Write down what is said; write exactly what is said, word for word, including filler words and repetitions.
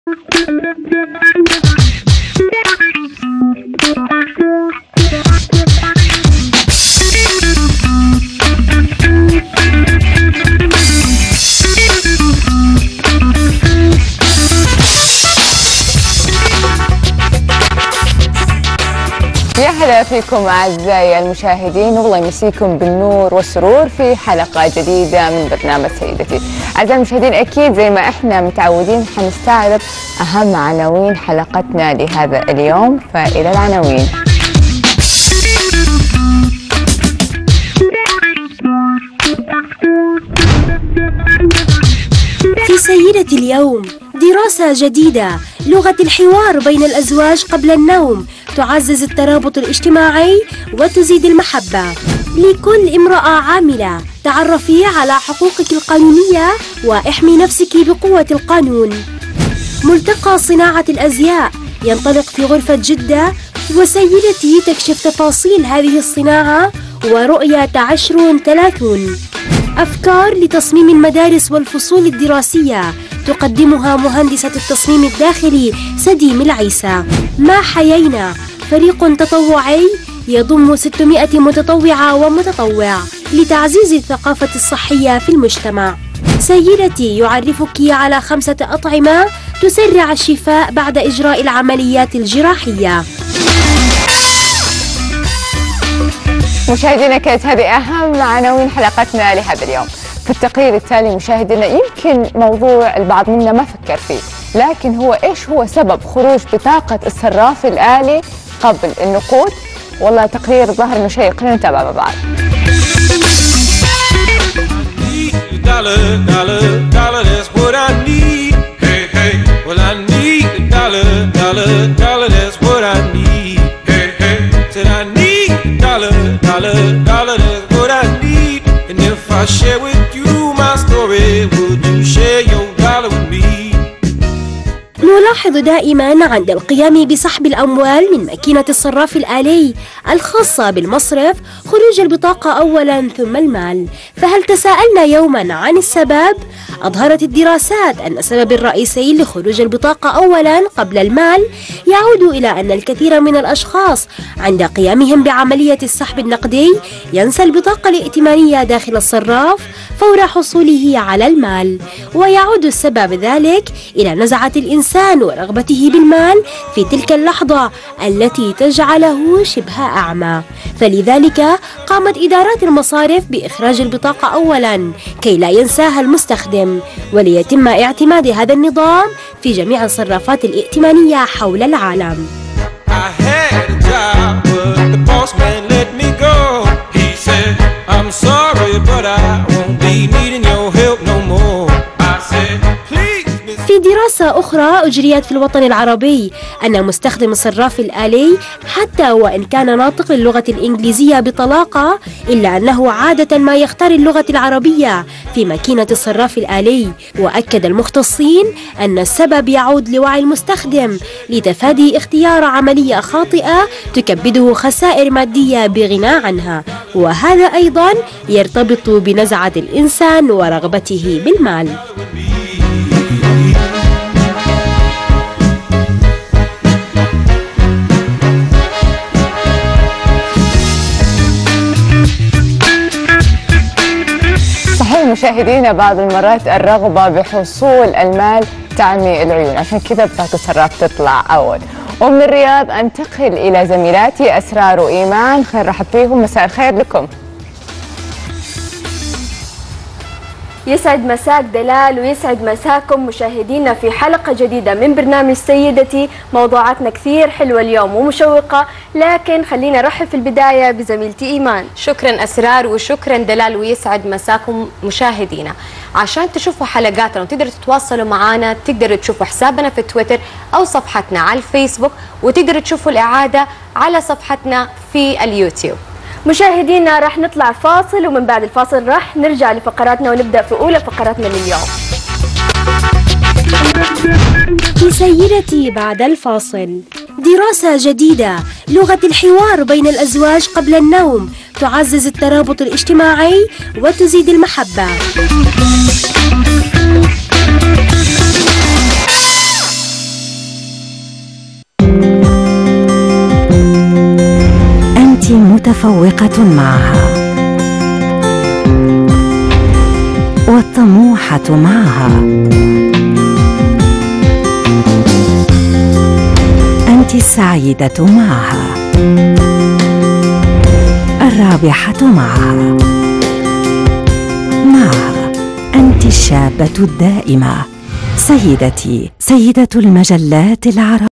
يا هلا فيكم أعزائي المشاهدين، والله يمسيكم بالنور والسرور في حلقة جديدة من برنامج سيدتي. أعزائي المشاهدين، أكيد زي ما إحنا متعودين حنستعرض أهم عناوين حلقتنا لهذا اليوم، فإلى العناوين. في سيدتي اليوم دراسة جديدة، لغة الحوار بين الأزواج قبل النوم تعزز الترابط الاجتماعي وتزيد المحبة. لكل امرأة عاملة، تعرفي على حقوقك القانونية واحمي نفسك بقوة القانون. ملتقى صناعة الأزياء ينطلق في غرفة جدة، وسيدتي تكشف تفاصيل هذه الصناعة ورؤية عشرون ثلاثون. أفكار لتصميم المدارس والفصول الدراسية تقدمها مهندسة التصميم الداخلي سديم العيسى. ما حيينا، فريق تطوعي يضم ستمائة متطوعة ومتطوع لتعزيز الثقافة الصحية في المجتمع. سيدتي يعرفك على خمسة أطعمة تسرع الشفاء بعد إجراء العمليات الجراحية. مشاهدينا، كانت هذه أهم عناوين حلقتنا لهذا اليوم. في التقرير التالي مشاهدينا، يمكن موضوع البعض منا ما فكر فيه، لكن هو إيش هو سبب خروج بطاقة الصراف الآلي قبل النقود؟ والله تقرير ظهر إنه شيء، خلينا نتابع مع بعض. I share with you my story, would you share your dollar with me? نلاحظ دائما عند القيام بسحب الأموال من ماكينة الصراف الآلي الخاصة بالمصرف خروج البطاقة أولا ثم المال، فهل تساءلنا يوما عن السبب؟ أظهرت الدراسات أن السبب الرئيسي لخروج البطاقة أولا قبل المال يعود إلى أن الكثير من الأشخاص عند قيامهم بعملية السحب النقدي ينسى البطاقة الائتمانية داخل الصراف فور حصوله على المال، ويعود السبب ذلك إلى نزعة الإنسان ورغبته بالمال في تلك اللحظة التي تجعله شبه أعمى. فلذلك قامت إدارات المصارف بإخراج البطاقة أولا كي لا ينساها المستخدم، وليتم اعتماد هذا النظام في جميع الصرافات الائتمانية حول العالم. في دراسة أخرى أجريت في الوطن العربي أن مستخدم الصراف الآلي حتى وإن كان ناطق اللغة الإنجليزية بطلاقة، إلا أنه عادة ما يختار اللغة العربية في ماكينة الصراف الآلي. وأكد المختصين أن السبب يعود لوعي المستخدم لتفادي اختيار عملية خاطئة تكبده خسائر مادية بغنى عنها، وهذا أيضا يرتبط بنزعة الإنسان ورغبته بالمال. مشاهدينا، بعض المرات الرغبة بحصول المال تعمي العيون، عشان كذا بطاقة الصراف تطلع أول. ومن الرياض أنتقل إلى زميلاتي أسرار وإيمان. خير رحب فيهم، مساء الخير لكم. يسعد مساك دلال ويسعد مساكم مشاهدينا في حلقة جديدة من برنامج سيدتي. موضوعاتنا كثير حلوة اليوم ومشوقة، لكن خلينا نرحب في البداية بزميلتي إيمان. شكرا أسرار وشكرا دلال، ويسعد مساكم مشاهدينا. عشان تشوفوا حلقاتنا وتقدروا تتواصلوا معنا، تقدروا تشوفوا حسابنا في تويتر أو صفحتنا على الفيسبوك، وتقدروا تشوفوا الإعادة على صفحتنا في اليوتيوب. مشاهدينا راح نطلع فاصل، ومن بعد الفاصل راح نرجع لفقراتنا ونبدأ في أولى فقراتنا لليوم. في سيدتي بعد الفاصل، دراسة جديدة، لغة الحوار بين الأزواج قبل النوم تعزز الترابط الاجتماعي وتزيد المحبة. المتفوقة معها والطموحة معها. أنت السعيدة معها، الرابحة معها. معها أنت الشابة الدائمة، سيدتي، سيدة المجلات العربية.